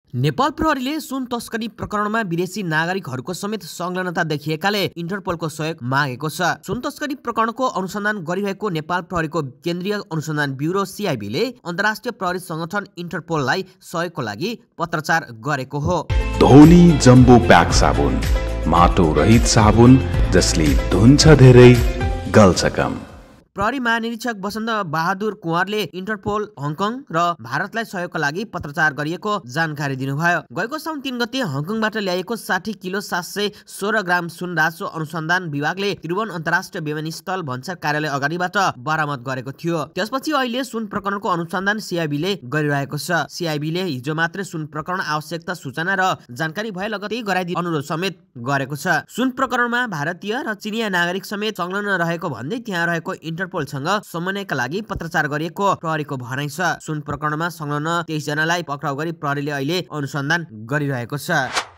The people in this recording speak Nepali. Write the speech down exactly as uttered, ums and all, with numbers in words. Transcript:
नेपाल प्रहरीले सुन तस्करी प्रकरणमा विदेशी नागरिकहरूको समेत संलग्नता देखिएकाले इन्टरपोलको सहयोग मागेको छ। सुन तस्करी प्रकरणको अनुसन्धान गरिरहेको नेपाल प्रहरीको केन्द्रीय अनुसन्धान ब्युरो सीआईबीले अन्तर्राष्ट्रिय प्रहरी संगठन इन्टरपोललाई सहयोगको लागि पत्रचार गरेको हो। धोनी जम्बो प्याक साबुन, माटो रहित साबुन जसले धुन्छ धेरै गल्छ कम। प्रहरी महानिरीक्षक वसन्त बहादुर कुँवरले इन्टरपोल हङकङ र भारतलाई सहयोगका लागि पत्रचार गरिएको जानकारी दिनुभयो। गएको साउन तीन गते हङकङबाट ल्याएको साठी किलो सात सय सोह्र ग्राम सुन राजस्व अनुसन्धान विभागले त्रिभुवन अन्तर्राष्ट्रिय विमानस्थल भन्सार कार्यालय अगाडिबाट बरामद गरेको थियो। त्यसपछि अहिले सुन प्रकरणको अनुसन्धान सीआईबीले गरिरहेको छ। सीआईबीले हिजो मात्रै सुन प्रकरण आवश्यकता सूचना र जानकारी भए लगतै गराइदिने अनुरोध समेत गरेको छ। सुन प्रकरणमा भारतीय र चिनिया नागरिक समेत संलग्न रहेको भन्दै त्यहाँ रहेको इन्टरपोलसँग समन्वयका लागि पत्रचार गरिएको प्रहरीको भनाइ छ। सुन प्रकरणमा संलग्न तेइस जनालाई पक्राउ गरी प्रहरीले अहिले अनुसन्धान गरिरहेको छ।